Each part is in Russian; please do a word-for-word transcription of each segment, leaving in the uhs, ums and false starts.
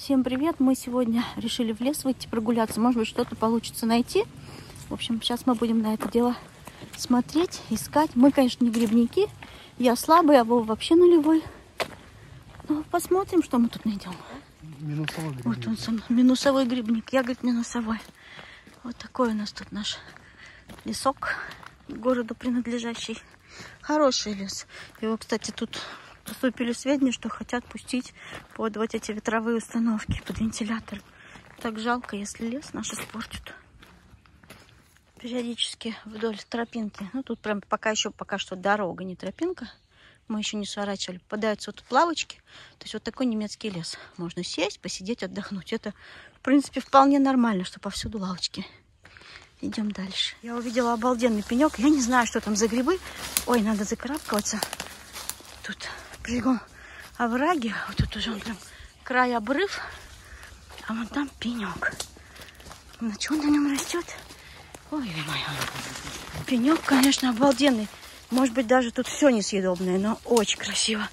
Всем привет! Мы сегодня решили в лес выйти прогуляться. Может быть, что-то получится найти. В общем, сейчас мы будем на это дело смотреть, искать. Мы, конечно, не грибники. Я слабый, а Вова вообще нулевой. Ну, посмотрим, что мы тут найдем. Минусовой грибник. Вот он сам, минусовой грибник. Я, говорит, минусовой. Вот такой у нас тут наш лесок, городу принадлежащий. Хороший лес. Его, кстати, тут поступили сведения, что хотят пустить под вот эти ветровые установки, под вентилятор. Так жалко, если лес наш испортят. Периодически вдоль тропинки, ну тут прям пока еще пока что дорога, не тропинка, мы еще не сворачивали, попадаются вот лавочки. То есть вот такой немецкий лес. Можно сесть, посидеть, отдохнуть. Это, в принципе, вполне нормально, что повсюду лавочки. Идем дальше. Я увидела обалденный пенек. Я не знаю, что там за грибы. Ой, надо закарабкиваться. Тут прям овраги. Вот тут уже он прям край обрыв. А вон там пенек. На что он на нем растет? Ой, мой. Пенек, конечно, обалденный. Может быть, даже тут все несъедобное, но очень красиво.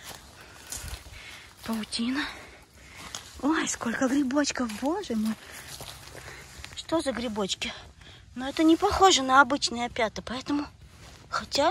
Паутина. Ой, сколько грибочков, боже мой. Что за грибочки? Но это не похоже на обычные опята, поэтому... Хотя...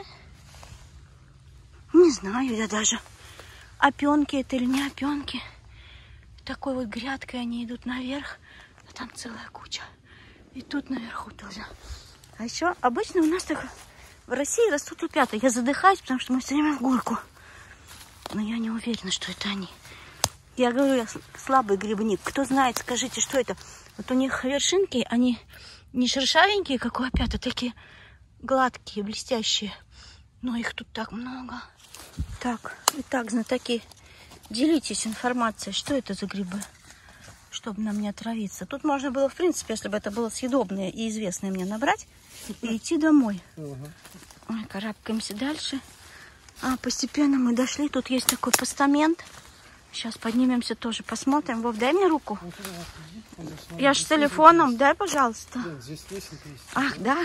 Не знаю я даже, опенки это или не опенки. Такой вот грядкой они идут наверх, а там целая куча. И тут наверху тоже. А еще обычно у нас так в России растут опята. Я задыхаюсь, потому что мы все время в горку. Но я не уверена, что это они. Я говорю, я слабый грибник. Кто знает, скажите, что это? Вот у них вершинки, они не шершавенькие, как у опят, а такие гладкие, блестящие. Но их тут так много. Так, итак, знатоки, делитесь информацией, что это за грибы, чтобы нам не отравиться. Тут можно было, в принципе, если бы это было съедобное и известное мне, набрать и идти домой. Ой, карабкаемся дальше. А постепенно мы дошли. Тут есть такой постамент. Сейчас поднимемся тоже, посмотрим. Вов, дай мне руку. Я же с телефоном. Дай, пожалуйста. Ах, да.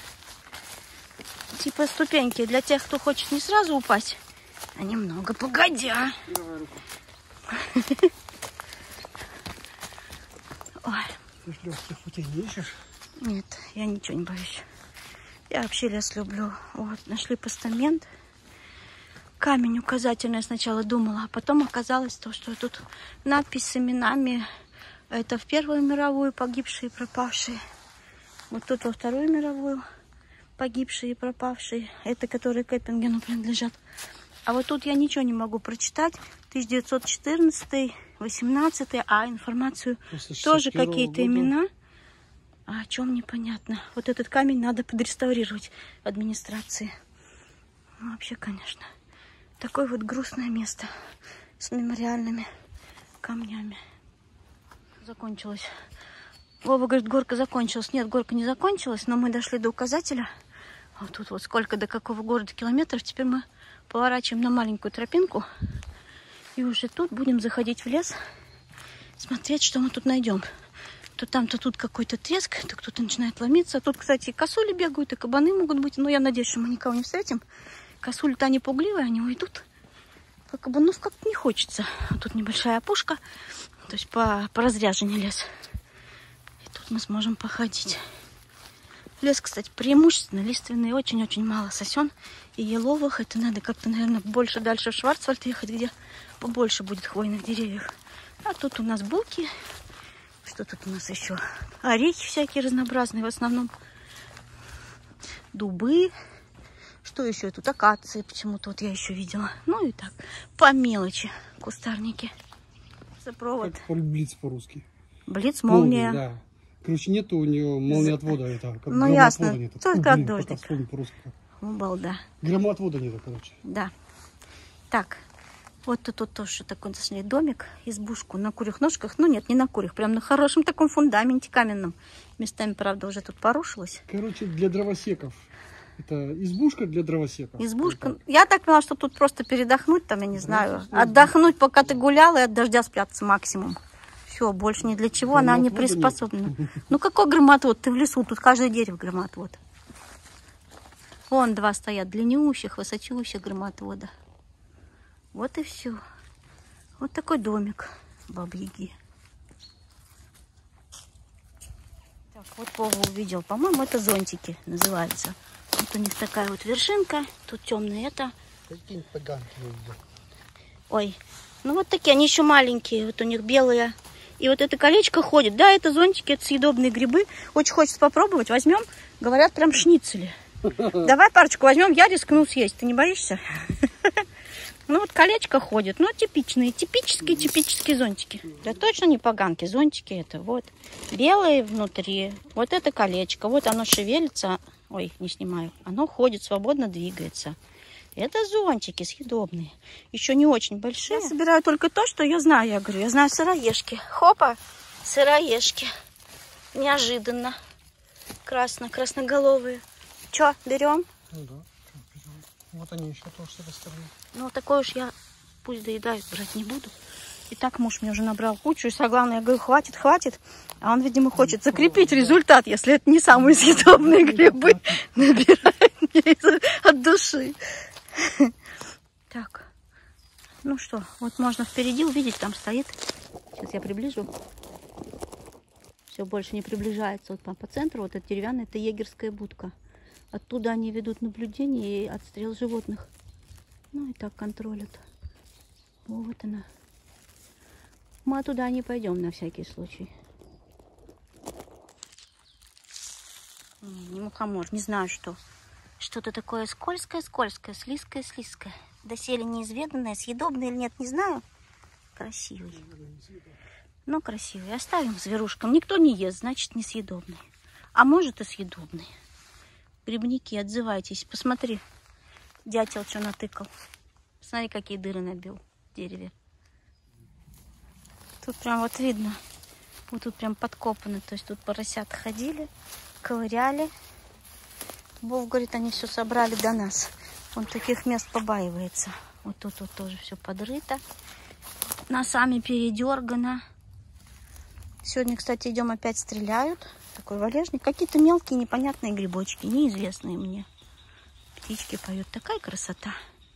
Типа ступеньки для тех, кто хочет не сразу упасть, а немного погодя. Ой. Ты ж легких путей не ищешь? Нет, я ничего не боюсь. Я вообще лес люблю. Вот, нашли постамент. Камень указательный я сначала думала, а потом оказалось то, что тут надпись с именами. Это в Первую мировую погибшие и пропавшие. Вот тут во Вторую мировую погибшие и пропавшие. Это которые к Эппингену принадлежат. А вот тут я ничего не могу прочитать. тысяча девятьсот четырнадцатый, восемнадцатый, а информацию тоже какие-то имена. А о чем непонятно. Вот этот камень надо подреставрировать администрации. Ну, вообще, конечно. Такое вот грустное место с мемориальными камнями. Закончилось. Вова говорит, горка закончилась. Нет, горка не закончилась, но мы дошли до указателя. Вот тут вот сколько до какого города километров. Теперь мы поворачиваем на маленькую тропинку. И уже тут будем заходить в лес. Смотреть, что мы тут найдем. То там, то тут какой-то треск, то кто-то начинает ломиться. Тут, кстати, и косули бегают, и кабаны могут быть. Но я надеюсь, что мы никого не встретим. Косули-то они пугливые, они уйдут. По кабанов как-то не хочется. Вот тут небольшая опушка. То есть по, по разряжению лес. И тут мы сможем походить. Лес, кстати, преимущественно лиственный, очень-очень мало сосен и еловых. Это надо как-то, наверное, больше дальше в Шварцвальд ехать, где побольше будет хвойных деревьев. А тут у нас буки. Что тут у нас еще? Орехи всякие разнообразные, в основном дубы. Что еще тут? Акации почему-то вот я еще видела. Ну и так, по мелочи кустарники. Запровод. Как блиц по-русски. Блиц, молния. Да. Короче, нету у нее молниеотвода. Это, как ну ясно, нету. только как дождик. По-русски. Балда. Громоотвода нету, короче. Да. Так, вот тут, тут тоже такой нашли домик, избушку на курьих ножках. Ну нет, не на курьих, прям на хорошем таком фундаменте каменном. Местами, правда, уже тут порушилось. Короче, для дровосеков. Это избушка для дровосеков. Избушка. Я так поняла, что тут просто передохнуть, там, я не знаю, отдохнуть, пока ты гулял, и от дождя спрятаться максимум. Все, больше ни для чего, она не приспособлена. Ну какой громотвод? Ты в лесу, тут каждое дерево громотвод. Вон два стоят, длиннющих, высочущих громотвода. Вот и все. Вот такой домик Бабы-Яги. Так, вот Вова увидел. По-моему, это зонтики называются. Вот у них такая вот вершинка. Тут темное это. Какие поганки увидел. Ой, ну вот такие, они еще маленькие. Вот у них белые. И вот это колечко ходит. Да, это зонтики, это съедобные грибы. Очень хочется попробовать. Возьмем, говорят, прям шницели. Давай парочку возьмем, я рискну съесть. Ты не боишься? Ну вот колечко ходит. Ну, типичные, типические, типические зонтики. Да точно не поганки, зонтики это. Вот. Белые внутри. Вот это колечко. Вот оно шевелится. Ой, не снимаю. Оно ходит, свободно двигается. Это зонтики съедобные. Еще не очень большие. Я собираю только то, что я знаю. Я говорю, я знаю сыроежки. Хопа, сыроежки. Неожиданно. Красно, красноголовые. Че, берем? Ну да. Вот они еще тоже с этой стороны. Ну, такой уж я, пусть доедают, брать не буду. И так муж мне уже набрал кучу. И главное, я говорю, хватит, хватит. А он, видимо, хочет закрепить результат, если это не самые съедобные грибы. Набирает мне от души. Так. Ну что, вот можно впереди увидеть, там стоит. Сейчас я приближу. Все больше не приближается. Вот там по центру, вот эта деревянная, это егерская будка. Оттуда они ведут наблюдение и отстрел животных. Ну и так контролят. Вот она. Мы туда не пойдем на всякий случай. Не мухомор, не знаю что. Что-то такое скользкое, скользкое, слизкое, слизкое. Доселе неизведанное, съедобное или нет, не знаю. Красивый. Но красивый. Оставим зверушкам. Никто не ест, значит несъедобный. А может и съедобный. Грибники, отзывайтесь. Посмотри, дятел что натыкал. Посмотри, какие дыры набил в дереве. Тут прям вот видно. Вот тут прям подкопано. То есть тут поросята ходили, ковыряли. Вов говорит, они все собрали до нас. Он таких мест побаивается. Вот тут вот тоже все подрыто. Носами передергано. Сегодня, кстати, идем опять стреляют. Такой валежник. Какие-то мелкие непонятные грибочки, неизвестные мне. Птички поют. Такая красота.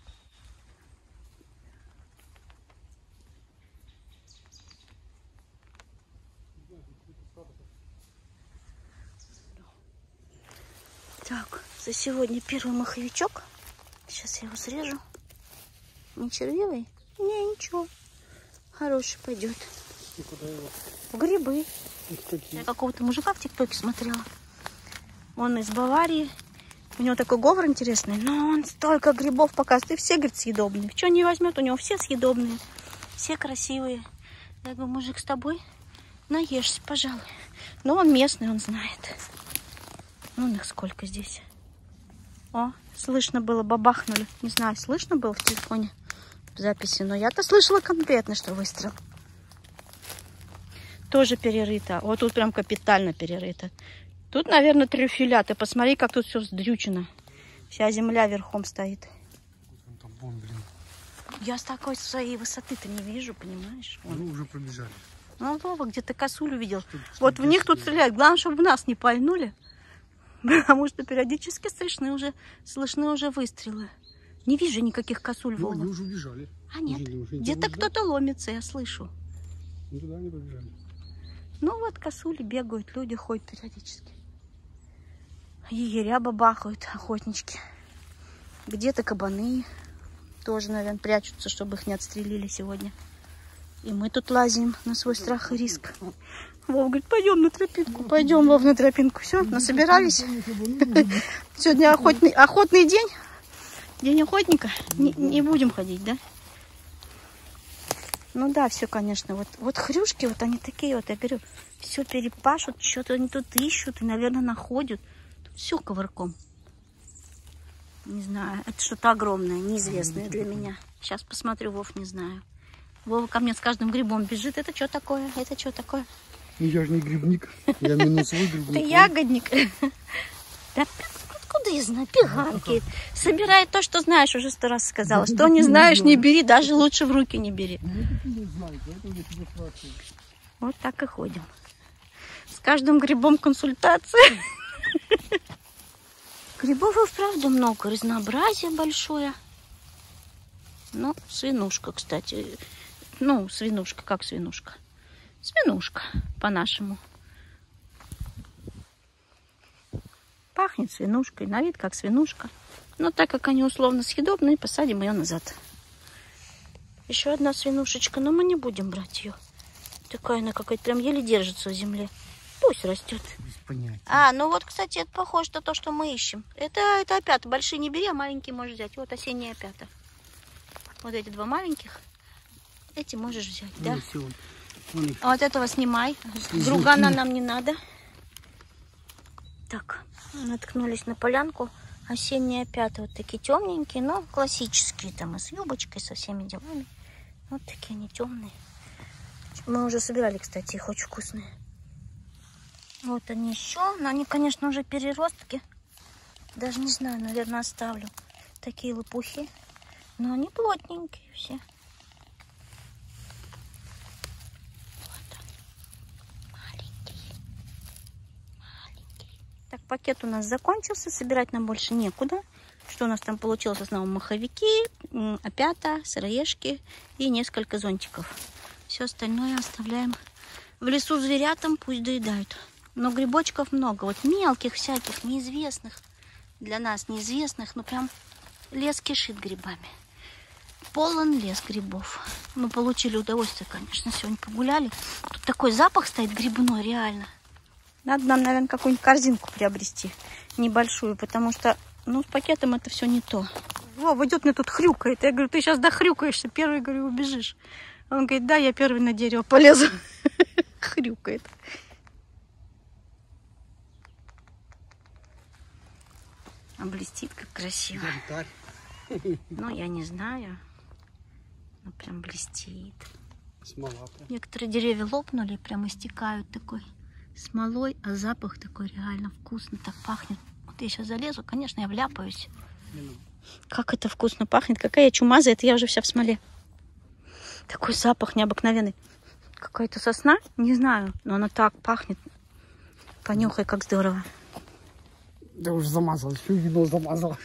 Так, за сегодня первый маховичок. Сейчас я его срежу. Не червивый? Не, ничего. Хороший пойдет. И куда его? В грибы. Я какого-то мужика в ТикТоке смотрела. Он из Баварии. У него такой говор интересный. Но он столько грибов показывает. И все, говорит, съедобные. Что не возьмет, у него все съедобные. Все красивые. Я говорю, мужик, с тобой наешься, пожалуй. Но он местный, он знает. Ну, их сколько здесь. О, слышно было, бабахнули. Не знаю, слышно было в телефоне в записи. Но я-то слышала конкретно, что выстрел. Тоже перерыто. Вот тут прям капитально перерыто. Тут, наверное, трюфеля. Ты посмотри, как тут все вздрючено. Вся земля верхом стоит. Вон, блин. Я с такой своей высоты-то не вижу, понимаешь? Вон. Ну, уже пробежали. Ну, Вова где-то косулю видел. Что, вот что в них тут стреляют. Главное, чтобы в нас не пальнули. Потому что периодически слышны уже, слышны уже выстрелы. Не вижу никаких косуль, Ну, Вова. они уже убежали. А нет, Уже, где-то кто-то ломится, я слышу. Ну, туда они побежали. Ну вот косули бегают, люди ходят периодически. Егеря бабахают, охотнички. Где-то кабаны тоже, наверное, прячутся, чтобы их не отстрелили сегодня. И мы тут лазим на свой страх и риск. Вов говорит, пойдем на тропинку. Пойдем, Вов, на тропинку. Все, насобирались. Сегодня охотный, охотный день. День охотника. Не, не будем ходить, да? Ну да, все, конечно. Вот, вот хрюшки, вот они такие вот, я говорю, все перепашут, что-то они тут ищут и, наверное, находят. Тут все ковырком. Не знаю, это что-то огромное, неизвестное для меня. Сейчас посмотрю, Вов, не знаю. Вова ко мне с каждым грибом бежит. Это что такое? Это что такое? Я же не грибник. Я минусовой грибник. Ты ягодник. Да откуда я знаю? Пиганки. Собирай то, что знаешь, уже сто раз сказала. Что не знаешь, не бери. Даже лучше в руки не бери. Вот так и ходим. С каждым грибом консультация. Грибов и вправду много. Разнообразие большое. Ну, свинушка, кстати. Ну, свинушка, как свинушка? Свинушка, по-нашему. Пахнет свинушкой, на вид как свинушка. Но так как они условно съедобные, посадим ее назад. Еще одна свинушечка, но мы не будем брать ее. Такая она какая-то прям еле держится в земле. Пусть растет. Без понятия. А, ну вот, кстати, это похоже на то, что мы ищем. Это, это опята. Большие не бери, а маленькие можешь взять. Вот осенние опята. Вот эти два маленьких. Эти можешь взять, ну, да? Все. Вон. А вот этого снимай. Другана нам не надо. Так, наткнулись на полянку. Осенние опята. Вот такие темненькие, но классические. Там и с юбочкой, со всеми делами. Вот такие они темные. Мы уже собирали, кстати, их очень вкусные. Вот они еще. Но они, конечно, уже переростки. Даже не знаю, наверное, оставлю. Такие лопухи. Но они плотненькие все. Вот он. Маленький. Маленький. Так, пакет у нас закончился. Собирать нам больше некуда. Что у нас там получилось? В основном маховики, опята, сыроежки и несколько зонтиков. Все остальное оставляем в лесу зверятам, пусть доедают. Но грибочков много, вот мелких всяких, неизвестных. Для нас неизвестных, но прям лес кишит грибами. Полон лес грибов. Мы получили удовольствие, конечно, сегодня погуляли. Тут такой запах стоит грибной, реально. Надо нам, наверное, какую-нибудь корзинку приобрести, небольшую, потому что, ну, с пакетом это все не то. Вова идет мне тут хрюкает. Я говорю, ты сейчас дохрюкаешься, первый, говорю, убежишь. Он говорит, да, я первый на дерево полезу. Хрюкает. А блестит как красиво. Ну, я не знаю. Ну, прям блестит. Смола. Некоторые деревья лопнули, прям истекают такой смолой, а запах такой реально вкусно, так пахнет. Вот я сейчас залезу, конечно, я вляпаюсь. Как это вкусно пахнет. Какая я чумазая, это я уже вся в смоле. Такой запах необыкновенный. Какая-то сосна, не знаю, но она так пахнет. Понюхай, как здорово. Да уже замазала, всю вино замазала.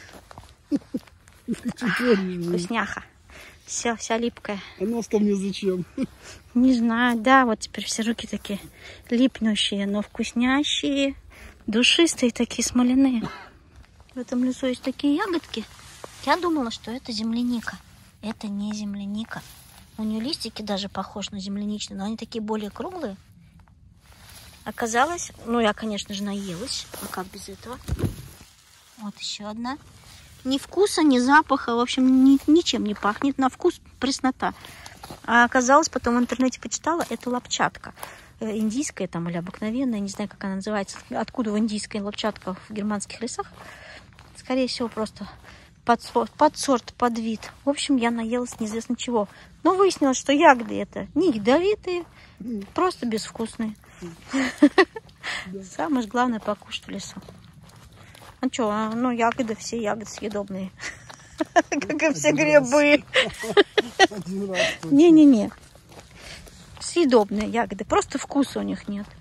Вкусняха. Все, вся липкая. А нос-то мне зачем? Не знаю, да, вот теперь все руки такие липнущие, но вкуснящие, душистые такие, смоляные. В этом лесу есть такие ягодки. Я думала, что это земляника. Это не земляника. У нее листики даже похожи на земляничные, но они такие более круглые. Оказалось, ну я, конечно же, наелась. А как без этого? Вот еще одна. Ни вкуса, ни запаха, в общем, ни, ничем не пахнет. На вкус преснота. А оказалось, потом в интернете почитала, это лапчатка. Индийская там или обыкновенная, не знаю, как она называется. Откуда в индийской лапчатка в германских лесах. Скорее всего, просто под сорт, под сорт, под вид. В общем, я наелась неизвестно чего. Но выяснилось, что ягоды это не ядовитые, просто безвкусные. Самое главное покушать в лесу. А что, ну ягоды, все ягоды съедобные. Как и все грибы. Не-не-не. Съедобные ягоды. Просто вкуса у них нет.